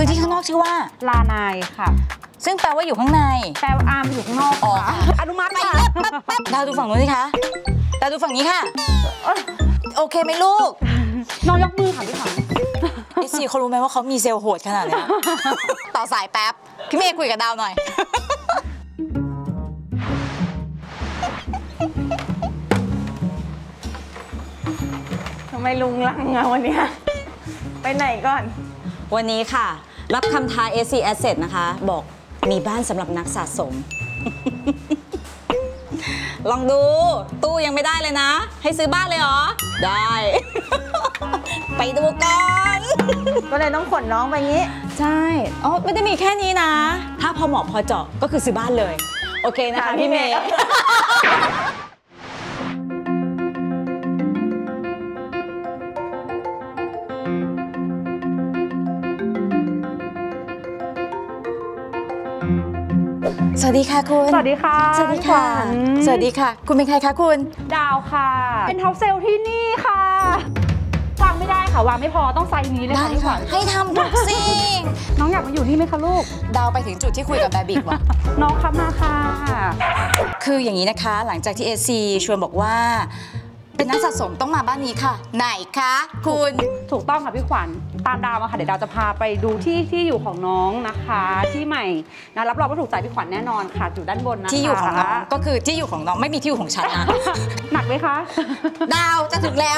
พื้นที่ข้างนอกชื่อว่าลานายค่ะซึ่งแปลว่าอยู่ข้างในแปลว่าอาร์มอยู่ข้างนอกอนุมัติค่ะดาวดูฝั่งนู้นสิคะดาวดูฝั่งนี้ค่ะโอเคไหมลูกน้องยกมือค่ะพี่ขวัญซีเขารู้ไหมว่าเขามีเซลล์โหดขนาดนี้ต่อสายแป๊บพี่เมย์คุยกับดาวหน่อยทำไมลุงลังอะวันนี้ไปไหนก่อนวันนี้ค่ะรับคำท้า SC Asset นะคะบอกมีบ้านสำหรับนักสะสม ลองดูตู้ยังไม่ได้เลยนะให้ซื้อบ้านเลยเหรอได้ ไปดูก่อนก็เลยต้องขนน้องไปงี้ใช่อ๋อไม่ได้มีแค่นี้นะถ้าพอเหมาะพอเจาะก็คือซื้อบ้านเลยโอเคนะคะพี่เมย์สวัสดีค่ะคุณสวัสดีค่ะสวัสดีค่ะสวัสดีค่ะคุณเป็นใครคะคุณดาวค่ะเป็นเฮาส์เซลที่นี่ค่ะวางไม่ได้ค่ะวางไม่พอต้องไซส์นี้เลยค่ะพี่ขวัญให้ทำทุกสิ่งน้องอยากมาอยู่นี่ไหมคะลูกดาวไปถึงจุดที่คุยกับแบบิกว่ะน้องครับมาค่ะคืออย่างนี้นะคะหลังจากที่SCชวนบอกว่าเป็นนักสะสมต้องมาบ้านนี้ค่ะไหนคะคุณถูกต้องค่ะพี่ขวัญตามดาวมาค่ะเดี๋ยวดาวจะพาไปดูที่อยู่ของน้องนะคะที่ใหม่นะรับรองว่าถูกใจพี่ขวัญแน่นอนค่ะอยู่ด้านบนนะคะที่อยู่ของน้องก็คือที่อยู่ของน้องไม่มีที่อยู่ของฉันนะหนักไหมคะดาวจะถึงแล้ว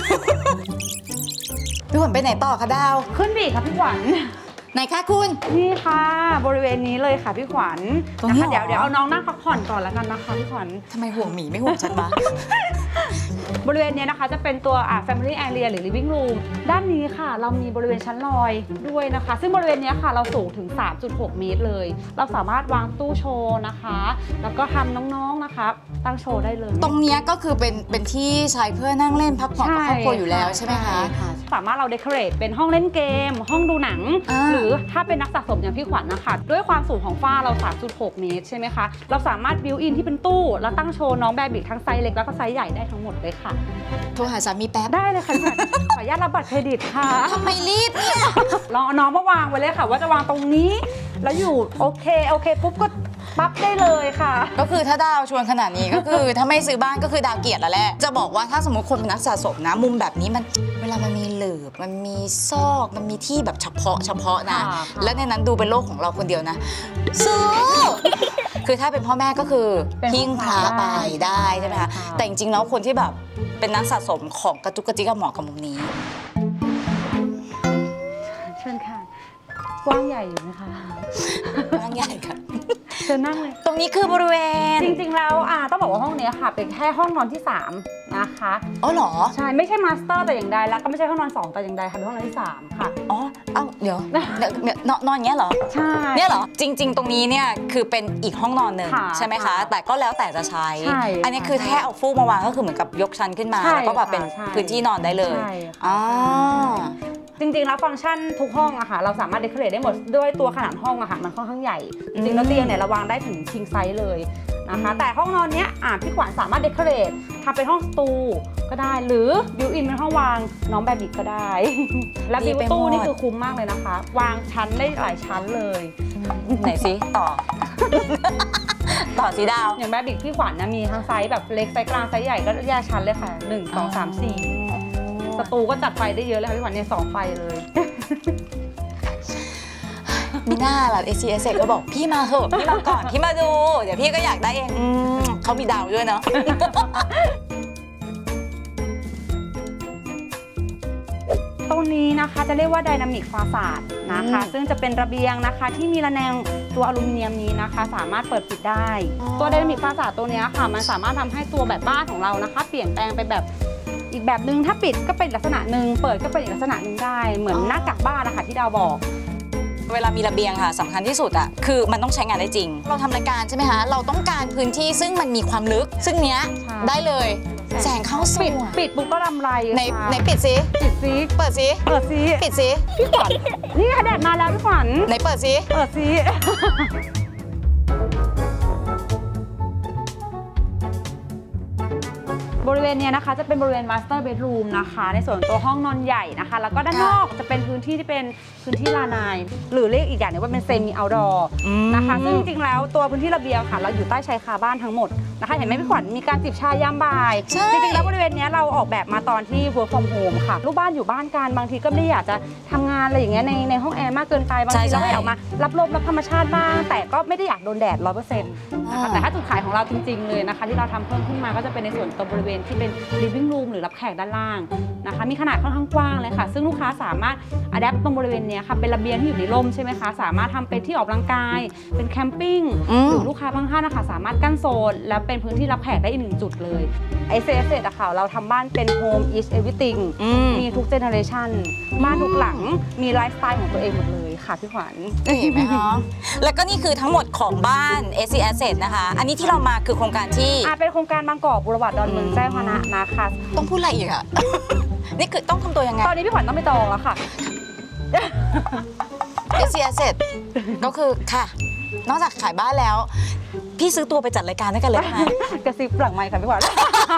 พี่ขวัญไปไหนต่อคะดาวขึ้นบีค่ะพี่ขวัญไหนคะคุณนี่ค่ะบริเวณนี้เลยค่ะพี่ขวัญนะคะเดี๋ยวเอาน้องนั่งพักผ่อนก่อนแล้วกันนะคะพี่ขวัญทำไมห่วงหมีไม่ห่วงฉันมาบริเวณนี้นะคะจะเป็นตัวfamily area หรือ living room ด้านนี้ค่ะเรามีบริเวณชั้นลอยด้วยนะคะซึ่งบริเวณนี้ค่ะเราสูงถึง 3.6 เมตรเลยเราสามารถวางตู้โชว์นะคะแล้วก็ทำน้องๆนะคะตั้งโชว์ได้เลยตรงนี้ก็คือเป็นที่ใช้เพื่อนั่งเล่นพักผ่อนกับครอบครัวอยู่แล้วใช่ไหมคะสามารถเราเดคอเรทเป็นห้องเล่นเกมห้องดูหนังหรือถ้าเป็นนักสะสมอย่างพี่ขวัญนะคะด้วยความสูงของฝ้าเรา 3.6 เมตรใช่ไหมคะเราสามารถบิวอินที่เป็นตู้แล้วตั้งโชว์น้องแบบิกทั้งไซส์เล็กแล้วก็ไซส์ใหญ่ได้ทั้งหมดเลยค่ะโทรหาสามีแป๊บได้เลยค่ะขออนุญาตรับบัตรเครดิตค่ะทำไมรีบเนี่ยรอน้องมาวางไว้เลยค่ะว่าจะวางตรงนี้แล้วอยู่โอเคปุ๊บก็ปั๊บได้เลยค่ะก็คือถ้าดาวชวนขนาดนี้ก็คือถ้าไม่ซื้อบ้านก็คือดาวเกลียดแล้วแหละจะบอกว่าถ้าสมมติคนเป็นนักสะสมนะมุมแบบนี้มันเวลามันมีหลืบมันมีซอกมันมีที่แบบเฉพาะนะแล้วในนั้นดูเป็นโลกของเราคนเดียวนะซื้อคือถ้าเป็นพ่อแม่ก็คือหิ้งพระไปได้ใช่ไหมคะแต่จริงๆแล้วคนที่แบบเป็นนักสะสมของกระจุกกระจิกเหมาะกับมุมนี้เชิญค่ะกว้างใหญ่อยู่นะคะกว้างใหญ่ค่ะเชิญนั่งเลยตรงนี้คือบริเวณจริงๆแล้วต้องบอกว่าห้องนี้ค่ะเป็นแค่ห้องนอนที่3นะคะอ๋อเหรอใช่ไม่ใช่มาสเตอร์แต่อย่างใดแล้วก็ไม่ใช่ห้องนอน2แต่อย่างใดค่ะเป็นห้องนอนที่3ค่ะอ๋อเดี๋ยวนอนอย่างเงี้ยเหรอใช่เนี่ยเหรอจริงๆตรงนี้เนี่ยคือเป็นอีกห้องนอนหนึ่งใช่ไหมคะแต่ก็แล้วแต่จะใช้อันนี้คือแค่เอาฟูกมาวางก็คือเหมือนกับยกชั้นขึ้นมาแล้วก็แบบเป็นพื้นที่นอนได้เลยอ๋อจริงๆแล้วฟังก์ชันทุกห้องอะค่ะเราสามารถเดคอเรทได้หมดด้วยตัวขนาดห้องอะค่ะมันค่อนข้างใหญ่จริงๆแล้วเตียงเนี่ยเราวางได้ถึงคิงไซส์เลยนะคะแต่ห้องนอนเนี้ยพี่ขวัญสามารถเดคอเรททำเป็นห้องสตูก็ได้หรือบิวอินเป็นห้องวางน้องแบบิกก็ได้และบิวตู้นี่คือคุ้มมากเลยนะคะวางชั้นได้หลายชั้นเลยไหนสิต่อสีดาวอย่างแบบิกพี่ขวัญนะมีทั้งไซส์แบบเล็กไซส์กลางไซส์ใหญ่ก็แยกชั้นเลยค่ะ1 2 3 4สตูก็จัดไฟได้เยอะเลยค่ะพี่ขวัญเนี่ย2 ไฟเลยมีหน้าแบบ SC ก็บอกพี่มาเถอะพี่มาก่อนพี่มาดูเดี๋ยวพี่ก็อยากได้เองเขามีดาวด้วยเนาะตรงนี้นะคะจะเรียกว่าไดนามิกฟาซาดนะคะซึ่งจะเป็นระเบียงนะคะที่มีระแนงตัวอลูมิเนียมนี้นะคะสามารถเปิดปิดได้ตัวไดนามิกฟาซาดตัวนี้ค่ะมันสามารถทำให้ตัวแบบบ้านของเรานะคะเปลี่ยนแปลงไปแบบอีกแบบนึงถ้าปิดก็เป็นลักษณะหนึ่งเปิดก็เป็นอีกลักษณะหนึ่งได้เหมือนหน้ากากบ้านนะคะที่ดาวบอกเวลามีระเบียงค่ะสำคัญที่สุดอะคือมันต้องใช้งานได้จริงเราทำรายการใช่ไหมคะเราต้องการพื้นที่ซึ่งมันมีความลึกซึ่งเนี้ยได้เลยแสงเข้าสวยปิดปุ๊บก็รำไรในปิดซิเปิดซิปิดซิพี่ขวัญนี่แดดมาแล้วพี่ขวัญไหนเปิดซิบบริเวณเนี้ยนะคะจะเป็นบริเวณ master bedroom นะคะในส่วนตัวห้องนอนใหญ่นะคะแล้วก็ด้านนอกจะเป็นพื้นที่ที่เป็นพื้นที่ลานายหรือเรียกอีกอย่างหนึงว่าเป็น semi outdoor นะคะซึ่งจริงๆแล้วตัวพื้นที่ระเบียงค่ะเราอยู่ใต้ชายคาบ้านทั้งหมดนะคะเห็นไหมพี่ขวัญมีการจิบชายามบ่ายจริงๆแล้วบริเวณนี้เราออกแบบมาตอนที่ work from home ค่ะลูกบ้านอยู่บ้านกันบางทีก็ไม่ได้อยากจะทำงานอะไรอย่างเงี้ยในห้องแอร์มากเกินไปบางทีเราก็อยากมารับลมรับธรรมชาติบ้างแต่ก็ไม่ได้อยากโดนแดด 100% นะคะแต่ถ้าจุดขายของเราจริงๆเลยนะคะที่เราทำเพิ่มขึ้นมาก็จะเป็นในส่วนตัวบริเวณที่เป็น living room หรือรับแขกด้านล่างนะคะมีขนาดค่อนข้างกว้างเลยค่ะซึ่งลูกค้าสามารถ adapt ตรงบริเวณนี้ค่ะเป็นระเบียงที่อยู่ในร่มใช่ไหมคะสามารถทำเป็นที่ออกกำลังกายเป็นแคมปิ้งหรือลูกค้าบางท่านนะคะสามารถกั้นโซนและเป็นพื้นที่รับแขกได้อีก1จุดเลยไอเซสอะค่ะเราทำบ้านเป็น home is everything มีทุกเจเนอเรชันบ้านทุกหลังมีไลฟ์สไตล์ของตัวเองหมดเลยค่ะพี่ขวัญเห็นไหมคะแล้วก็นี่คือทั้งหมดของบ้าน SC Asset นะคะอันนี้ที่เรามาคือโครงการที่เป็นโครงการบางกอกบุรวัตดอนเมืองแจ้งวัฒนะนะคะต้องพูดอะไรอีกอะ นี่คือต้องทำตัวยังไงตอนนี้พี่ขวัญต้องไปจองแล้วค่ะ SC Asset ก็คือค่ะนอกจากขายบ้านแล้วพี่ซื้อตัวไปจัดรายการด้วยกันเลยค่ะกระซิบหลังไมค์ค่ะพี่ขวัญ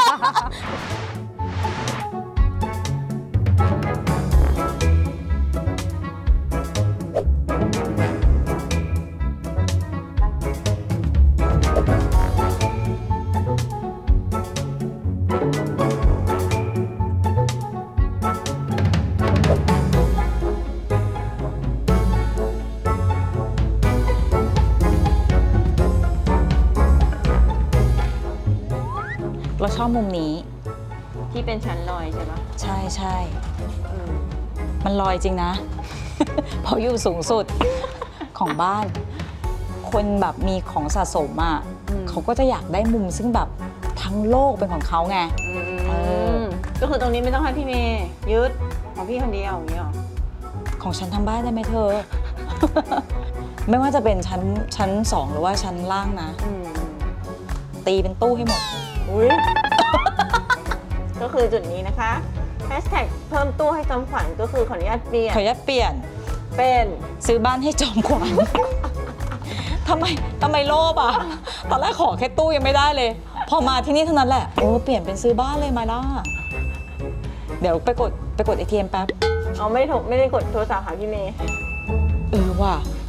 เราชอบมุมนี้ที่เป็นชั้นลอยใช่ปะใช่ใช่มันลอยจริงนะ เพราะอยู่สูงสุดของบ้านคนแบบมีของสะสมอ่ะเขาก็จะอยากได้มุมซึ่งแบบทั้งโลกเป็นของเขาไงก็คือตรงนี้ไม่ต้องให้พี่เมย์ยึดของพี่คนเดียวอย่างนี้หรอของฉันทั้งบ้านได้ไหมเธอ ไม่ว่าจะเป็นชั้น2หรือว่าชั้นล่างนะตีเป็นตู้ให้หมดก็คือจุดนี้นะคะแฮชแท็กเพิ่มตู้ให้จอมขวัญก็คือขออนุญาตเปลี่ยนเป็นซื้อบ้านให้จอมขวัญ ทำไมโลภอ่ะตอนแรกขอแค่ตู้ยังไม่ได้เลยพอมาที่นี่เท่านั้นแหละโอ้เปลี่ยนเป็นซื้อบ้านเลยมาล่ะเดี๋ยวไปกด ATM แป๊บเอาไม่ได้กดโทรศัพท์หาพี่เมย์ว่ะ